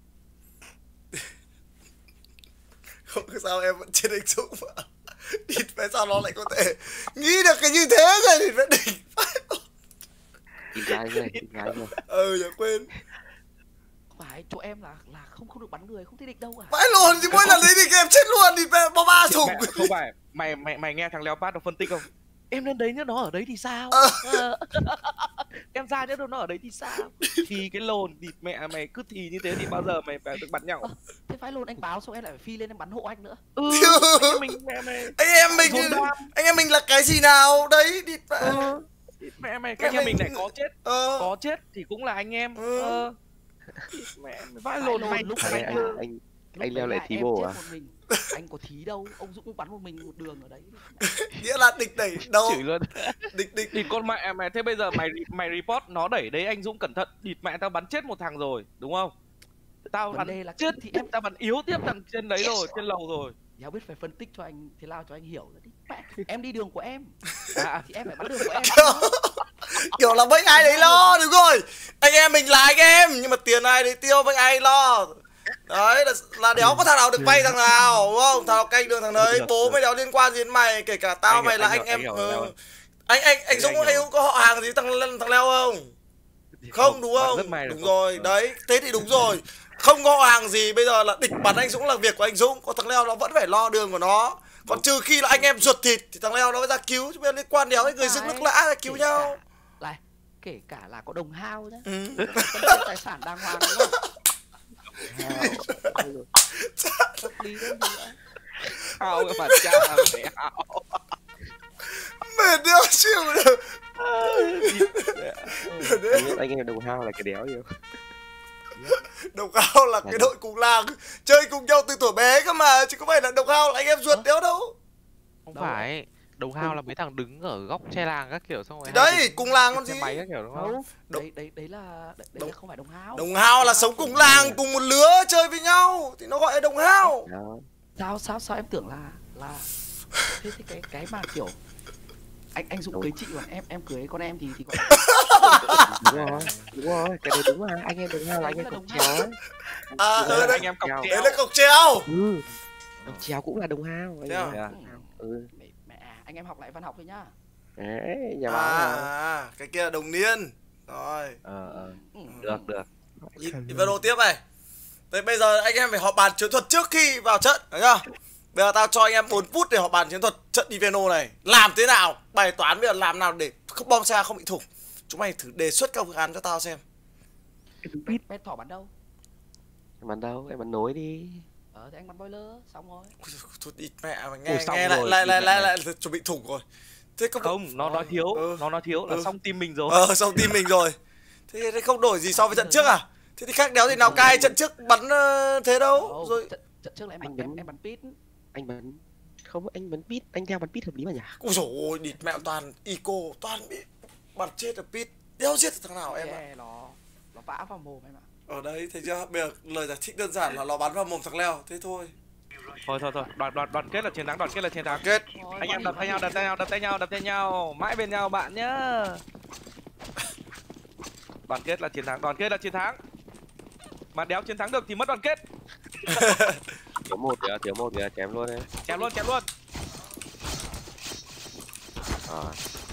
Không sao em vẫn trên anh Dũng mà. Địt mẹ sao nó lại có thể nghĩ được cái như thế rồi thì nó đỉnh. Tin gái rồi, tin gái rồi. Ừ nhớ quên. Phải chỗ em là là không không được bắn người, không thấy địch đâu cả. Vãi lồn thì mỗi lần đấy thì em chết luôn thì mẹ bao ba Chị thùng. mẹ, không phải mày mày mày nghe thằng leo pad nó phân tích không? Em lên đấy nhá, nó ở đấy thì sao? Ờ. Ờ. Em ra nhá, nó ở đấy thì sao? Thì cái lồn địt mẹ mày cứ thì như thế thì bao giờ mày phải được bắn nhau? Thế phải luôn anh báo xong em lại phải phi lên em bắn hộ anh nữa. Ừ. Anh em mình mẹ mày. Anh em mình Dồn đam. anh em mình là cái gì nào đấy địt mẹ. Ừ. Địt mẹ mày cái Anh anh em mình- mình này có chết, Ờ. có chết thì cũng là anh em. Ừ. Ờ. Địt mẹ mày vãi Phải lồn lồn mày. lúc Anh, đấy anh, là- anh, lúc anh leo đấy lại là thí em bồ chết à? một mình. Anh có thí đâu, ông Dũng cũng bắn một mình một đường ở đấy. Nghĩa là địch đẩy đâu. Chửi luôn. Địch địch. Địt con mẹ mày, thế bây giờ mày mày report nó đẩy đấy anh Dũng cẩn thận. Địt mẹ tao bắn chết một thằng rồi, đúng không? Tao Vấn bắn đề là chết thì thì em tao bắn yếu tiếp thằng trên đấy rồi, trên lầu rồi. Đéo biết phải phân tích cho anh thế nào cho anh hiểu là đi. Mẹ, em đi đường của em À, thì em phải bắn đường của em. Kiểu là mấy ai đấy lo, đúng rồi. Anh em mình là anh em nhưng mà tiền ai đấy tiêu mấy ai lo. Đấy là, là đéo có thằng nào được vay thằng nào, đúng không? Thằng nào canh đường thằng đấy, Được, bố được. mày đéo liên quan gì đến mày, kể cả tao Anh mày hiểu, là anh anh hiểu, em. anh hiểu, Ừ. Leo. Anh anh anh Thế Dũng anh anh hiểu. Dũng có họ hàng gì thằng thằng Leo không? Không đúng bắn không? rất may Đúng được. rồi, Ờ. đấy, thế thì đúng rồi. Không có họ hàng gì, bây giờ là địch bắn anh Dũng là việc của anh Dũng, còn thằng Leo nó vẫn phải lo đường của nó. Còn trừ khi là anh em ruột thịt thì thằng Leo nó mới ra cứu, chứ bây giờ liên quan đéo cái người dưng nước lã ra cứu Kể nhau. cả- Này, kể cả là có đồng hao nhá. Ừ. Vẫn có tài sản đàng hoàng đúng không? Hợp lý đấy gì nữa. Hao cái mặt cha là mẹ hao. Mệt đéo chịu được. Anh biết anh em đồng hao là cái đéo gì không? Đồng hao là cái đội cùng làng chơi cùng nhau từ tuổi bé cơ mà, chứ không phải là đồng hao là anh em ruột đéo đâu. Không Đâu. phải. Đồng hao là mấy thằng đứng ở góc che làng các kiểu xong rồi. Thì hai đấy, đứa cùng làng còn xe gì. máy các kiểu đúng không? Đâu, Đồng- đấy đấy đấy là đấy, đấy Đồng- là không phải đồng hao. Đồng hao là sống cùng làng, cùng một lứa chơi với nhau thì nó gọi là đồng hao. Đó. Sao sao sao em tưởng là là thế thì cái cái mà kiểu anh anh Dũng cưới chị còn em em cưới con em thì thì gọi là Đúng rồi, đúng rồi, cái đấy đúng mà. Anh em đồng hao là anh em Đấy là cọc đồng chéo hao. ấy. À, Đúng ừ, rồi, đấy. Anh em cọc Đấy treo. Đấy là cọc treo. Ừ. Cọc chéo cũng là đồng hao. anh Thế à? em. Dạ. Ừ. mẹ, mẹ anh em học lại văn học thôi nhá. Đấy, nhà báo mà. À, cái kia là đồng niên. Rồi, Ờ, ờ. Ừ. Được, được. nhìn nhìn video tiếp này. Thế bây giờ anh em phải họp bàn chiến thuật trước khi vào trận, thấy chưa? Bây giờ tao cho anh em bốn phút để họ bàn chiến thuật trận Inveno này. Làm thế nào? Bài toán bây giờ làm nào để không bom xe không bị thủng. Chúng mày thử đề xuất các phương án cho tao xem. Bét, bét thỏ bắn đâu? Em bắn đâu? Em bắn nối đi. Ờ thì anh bắn boiler, xong rồi. Thôi ít mẹ mà nghe, Ôi, xong nghe lại rồi, lại ít lại mẹ lại này. lại chuẩn bị thủng rồi. Thế có Không, nó nói thiếu, Ừ. nó nói thiếu là Ừ. xong team mình rồi. Ờ xong team mình rồi. Thế thế không đổi gì so với trận trước à? Thế thì khác đéo thì nào cai trận trước bắn uh, thế đâu. Đâu, Rồi trận, trận trước là em Anh bắn em, bắn- em bắn pit. Anh bắn không, anh bắn pit, anh theo bắn pit hợp lý mà nhỉ? ui dồi ôi, địt mẹ toàn eco, toàn bị bắn chết ở pit. Đéo giết được thằng nào em ạ. Yeah, nó nó vã vào mồm em ạ. Ở đấy thấy chưa? Bây giờ lời giải thích đơn giản là nó bắn vào mồm thằng Leo, thế thôi. Thôi thôi thôi, đoàn đoàn đoàn kết là chiến thắng, đoàn kết là chiến thắng. Kết. Thôi, Anh em bắn đập đi, tay nhau, bắn đập tay nhau, đập tay nhau, đập tay nhau, mãi bên nhau bạn nhá. Đoàn kết là chiến thắng, đoàn kết là chiến thắng. Mà đéo chiến thắng được thì mất đoàn kết. Thiếu một kìa, thiếu một kìa, chém luôn đấy. Chém luôn, chém luôn. À,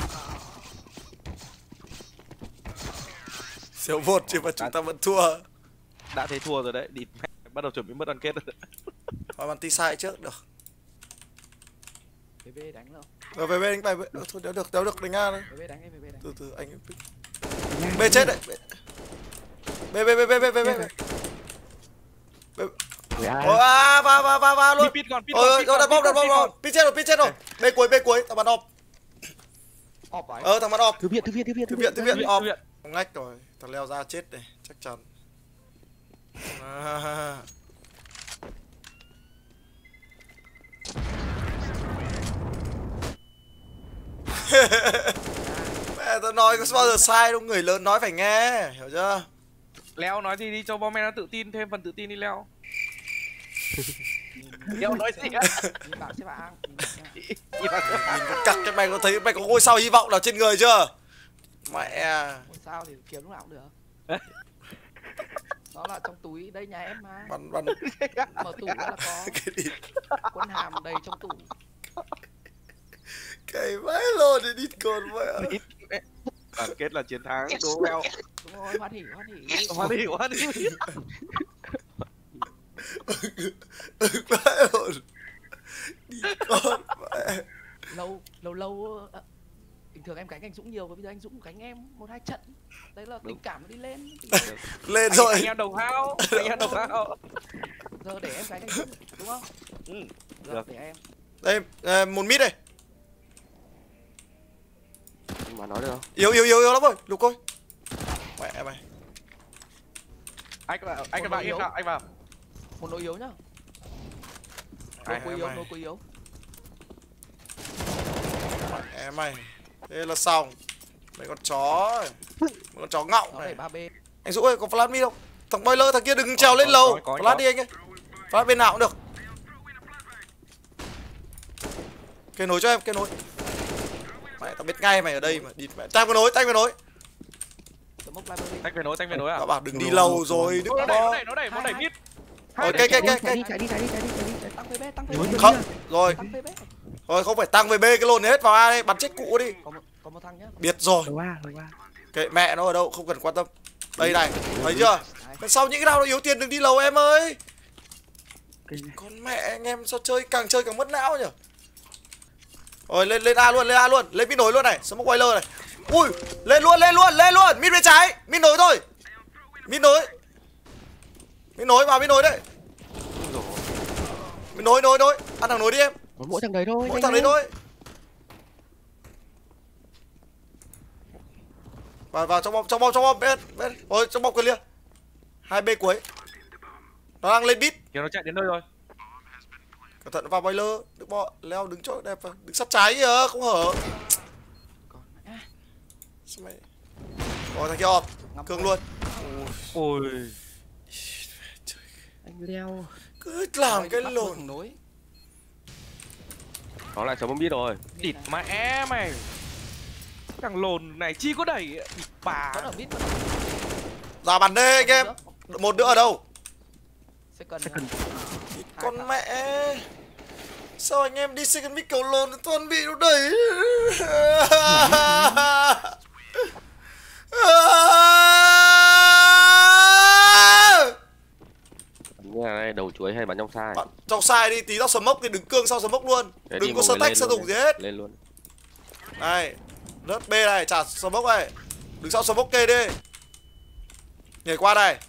Siêu một chứ mà chúng ta vẫn thua. Đã thấy thua rồi đấy, địt mẹ, bắt đầu chuẩn bị mất đoàn kết rồi. Hỏi bắn tí sai trước được. đi. vê vê đánh đâu? Rồi về B đánh bài B. Ờ, thôi đéo được, đéo được đánh A đấy. vê vê đánh, em vê vê đánh. Từ từ anh ấy pick. B chết đấy. B B B B B B B. B. người A. Ôi à, va va va va luôn. Pit còn, pit Ôi còn, ôi, pit rồi đặt còn, bom, đặt pit bom còn. rồi. Pit chết rồi, pit chết rồi. B cuối, B cuối, tao bắn off. Ọp đấy. Ờ thằng bắn off. Thư viện, thư viện, thư viện, Thư viện, thư viện Thư viện, off. thư viện. Ngách rồi, thằng leo ra chết này, chắc chắn. À. Mẹ tao nói có bao giờ sai đâu, người lớn nói phải nghe, hiểu chưa? Leo nói gì đi cho bom nó tự tin, thêm phần tự tin đi Leo. Leo nói gì á? Nhìn bảng xếp hạng. nhìn bảng xếp hạng. Nhìn con cặc cái mày có thấy mày có ngôi sao hy vọng nào trên người chưa? Mẹ. Ôi sao thì kiếm lúc nào cũng được. Nó là trong túi đây nhà em mà. Bắn bắn Mở tủ là có cái đi. quân hàm đầy trong tủ. Cái vãi luôn để đít con mẹ. Đoàn kết là chiến thắng, đúng không Leo? Đúng rồi, hoan hỉ, hoan hỉ. Hoa đi, hoa đi. Vãi luôn. Đít con mẹ. Lâu lâu lâu ờ, bình thường em cánh anh Dũng nhiều, bây giờ anh Dũng cánh em một hai trận. Đấy là tình cảm nó đi lên. Lên Anh, rồi. anh em đồng hao, anh em đồng hao. Giờ để em cánh anh Dũng, đúng không? Ừ. Giờ Được. để em. Đây, à, một mít đây. Anh mà nói được không? Yếu yếu yếu yếu lắm rồi, lục ơi. Mẹ mày. Anh vào, anh Một vào, đội im yếu. vào, anh vào. Một nội yếu nhá. Ai, Nội cuối ai yếu, mày. nội cuối yếu. Mẹ mày. Thế là xong. Mấy con chó. Mấy con chó ngọng Nó đẩy này. ba B. Anh Dũng ơi, có flash mid không? Thằng boiler thằng kia đừng trèo lên lầu. có, có, Flash có. đi anh ơi. Flash bên nào cũng được. Kết nối cho em, kết nối. Mày tao biết ngay mày ở đây mà. Địt mẹ. Tao có nối, tao có nối. Tớ mốc lại B. Tách về nối, tách về nối à? Tao bảo đừng đi lâu rồi, Đức Nó đẩy, nó Bo. đẩy, nó đẩy, nó đẩy mid. Rồi, cây cây cây Chạy đi, cây. chạy đi, chạy đi, chạy đi, chạy đi, chạy đi. Tăng vê bê, tăng vê Nối bê. được. Không. Rồi, Tăng vê bê. rồi không phải tăng về B cái lồn hết vào A đi, bắn chết cụ đi. Có một có một thằng nhá. Biết rồi. Đầu A, đầu A. Kệ mẹ nó ở đâu, không cần quan tâm. Đây này, thấy chưa? Lần sau những cái nào nó yếu tiền đừng đi lầu em ơi. Cây này. Con mẹ anh em sao chơi càng chơi càng mất não nhỉ? Rồi lên lên A luôn, lên A luôn, lên mid nổi luôn này, smoke boiler này. Ui, lên luôn, lên luôn, lên luôn, mid bên trái, mid nổi thôi. Mid nổi. Mid nổi vào mid nổi đấy. Mid nổi nổi nổi, ăn thằng nổi đi em. Có mỗi thằng đấy thôi. Mỗi nhanh thằng đấy lên. thôi. Vào vào trong bom, trong bom, trong bom bên bên. Rồi trong bom quyền liêng. Hai B cuối. Nó đang lên bit. Kiểu nó chạy đến nơi rồi. Cẩn thận vào boiler, đừng bọ, leo đứng chỗ đẹp vào, đứng sát trái kìa, không hở. Còn à, Sao mày? Rồi thằng kia ọp, ngắm cương quay. luôn. Ôi. Anh leo. Cứ làm Quay cái bắt lồn. thằng nối. Nó lại sống không biết rồi. Địt mẹ mày. Thằng lồn này chi có đẩy ịt bà. Vẫn ở mid. Ra bàn đê anh em. Một nữa ở đâu? Second. Second. Thì con mẹ. Sao anh em đi second mid cầu lồn toàn bị nó đẩy. Bắn như này đầu chuối hay bắn trong sai? Bạn Trong sai đi, tí tao smoke thì đứng cương sau smoke luôn. Để Đừng đi có một người stack lên sử luôn dụng đấy. gì hết. Lên luôn. Này, rớt B này, trả smoke này. Đứng sau smoke kê đi. Nhảy qua đây.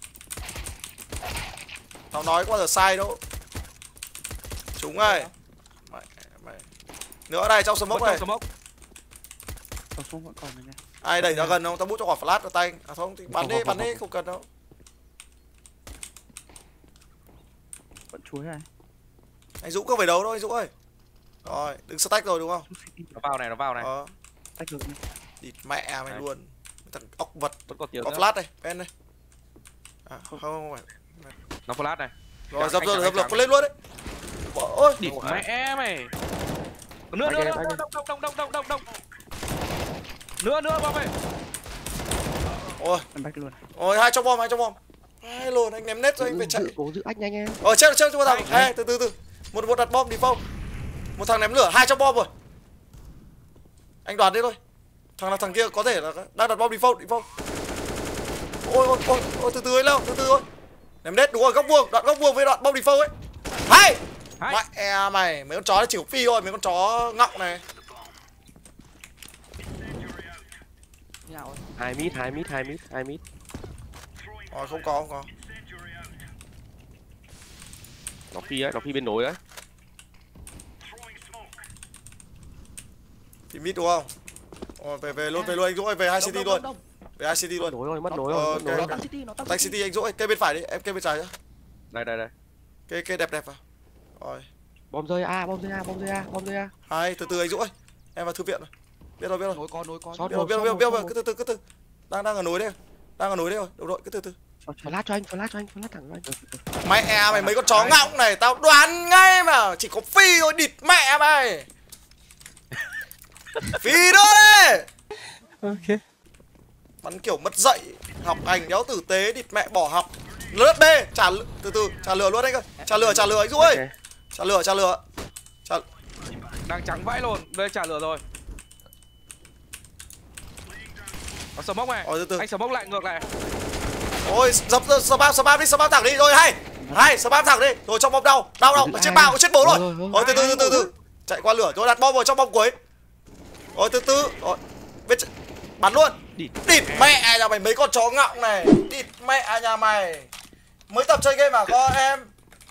Tao nói có bao giờ sai đâu. Trúng này. Mày, mày. Nữa đây trong smoke này. Smoke. Tao xuống vẫn còn này nha. Ai đẩy ra gần không? Tao bút cho quả flash vào tay. À không thì bắn đi, bắn đi, không cần đâu. Vẫn chuối này. Anh Dũng không phải đấu đâu anh Dũng ơi. Rồi, đừng stack rồi đúng không? Nó vào này, nó vào này. Ờ, Tách được này. địt mẹ mày Đấy. luôn. Thằng ốc vật. Vẫn còn tiếng Có nữa. flash đây, bên đây. À, không, không phải. Nó flash này. Rồi, Anh dập chẳng, rồi, anh dập rồi, chẳng. có lên luôn đấy. Ôi, Địt mẹ mày. Nữa nữa nữa, đông đông đông đông đông đông đông. Nữa nữa bom ơi. ôi, Em bách luôn. ôi, hai trong bom, hai trong bom. Hai luôn, anh ném nết rồi, anh phải chạy. Cố giữ anh nhanh em. Ờ, chết, chết, cho một thằng. Ê, từ từ từ. Một một đặt bom đi phong. Một thằng ném lửa, hai trong bom rồi. Anh đoán đi thôi. Thằng nào thằng kia có thể là đang đặt bom đi phong, đi phong. Ôi ôi ôi, ôi từ từ ấy leo, từ từ thôi. Ném nết đúng rồi, góc vuông, đoạn góc vuông với đoạn bom đi phong ấy. Hay. Hay. Mẹ mày, mấy con chó nó chỉ có phi thôi, mấy con chó ngọng này. Như nào ấy? Hai mít, hai mít, hai mít, hai mít. Rồi không có, không có. Nó phi ấy, nó phi bên nối đấy. Thì mid đúng không? Rồi về về luôn, về luôn anh Dũng ơi, về hai Đông, city đông, luôn. đông, Về hai city Mất luôn. nối rồi, mất Nó- nối ờ, rồi, mất nối ok. đông. rồi. Nó tăng city, nó tăng Tách city. city anh Dũng ơi, cây bên phải đi, em cây bên trái nhá. Đây đây đây. Cây cây đẹp đẹp vào. Rồi. Bom rơi A, bom rơi A, bom rơi A, bom rơi A. Hai, từ từ anh Dũng ơi. Em vào thư viện rồi. Biết rồi, biết rồi. Nối có, nối có. Shot Biết rồi, một, biết rồi, shot biết một, rồi, biết shot rồi, một. cứ từ từ, cứ từ. Đang đang ở núi đây. Đang ở núi đây rồi. Đồng đội, cứ từ từ. Flash cho anh, flash cho anh, flash thẳng cho anh. Mẹ mày mấy con chó ngọng này, tao đoán ngay mà, chỉ có phi thôi, địt mẹ mày. Phi thôi. Ok. Bắn kiểu mất dạy, học hành đéo tử tế, địt mẹ bỏ học. Lớp B, trả lửa- từ từ, trả lửa luôn anh ơi. Trả lửa, trả lửa anh Dũng ơi. Ok. Trả lửa, trả lửa. Trả Đang trắng vãi luôn. Đây trả lửa rồi. Nó smoke này. Ôi, từ từ. Anh smoke lại ngược lại. Ôi, dập spam spam đi, spam thẳng đi. Rồi hay. Hay, spam thẳng đi. Rồi trong bom đau. Đau đau, chết bao, chết bố rồi. Rồi, rồi, Rồi từ từ từ từ từ. Chạy qua lửa, rồi đặt bom vào trong bom cuối. Rồi từ từ. Rồi. Biết ch- bắn luôn. Địt Địt mẹ nhà mày mấy con chó ngọng này. Địt mẹ nhà mày. Mới tập chơi game à con em.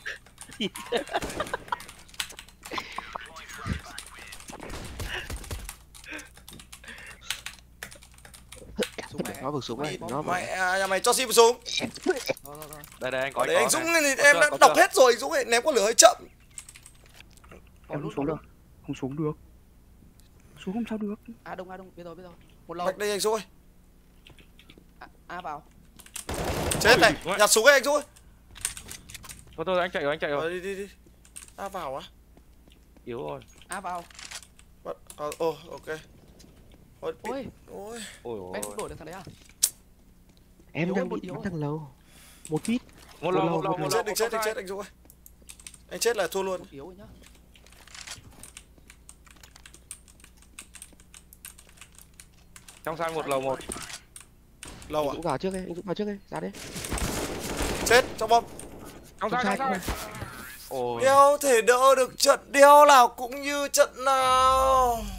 Súng này. Nó vừa xuống này, nó vừa. Mẹ nhà mày cho sim xuống. Rồi, rồi, rồi. Đây đây anh có. Để có anh Dũng này. thì Có em chưa, đã có đọc chưa? hết rồi, anh Dũng ấy ném quả lửa hơi chậm. Em không xuống được. Không xuống được. Xuống không sao được. A đông, A đông, biết rồi, biết rồi. Một lầu. Mạch đây anh Dũng ơi. A, A vào. Chết này, Ôi, nhặt súng ấy anh Dũng ơi. Thôi thôi anh chạy rồi, anh chạy rồi. Rồi đi đi đi. À vào á. Yếu rồi. A vào. What? Ờ, Ồ, ok. Ôi, bị- Ôi, ôi. Ôi em ôi. không đổi được thằng đấy à? Em Yếu đang ơi, một bị yếu bắn ơi. thằng lầu. Một mít. Một lầu, một lầu, Đừng một chết, lầu. đừng chết, đừng chết anh Dũng ơi. Anh chết là thua luôn. Một yếu rồi nhá. Trong sang một lầu một. Lâu Anh à? Dũng vào trước đi, anh Dũng vào trước đi, ra đi. Chết trong bom. Trong Không sang, sai, trong không sang. Ôi. Đéo thể đỡ được trận đéo nào cũng như trận nào.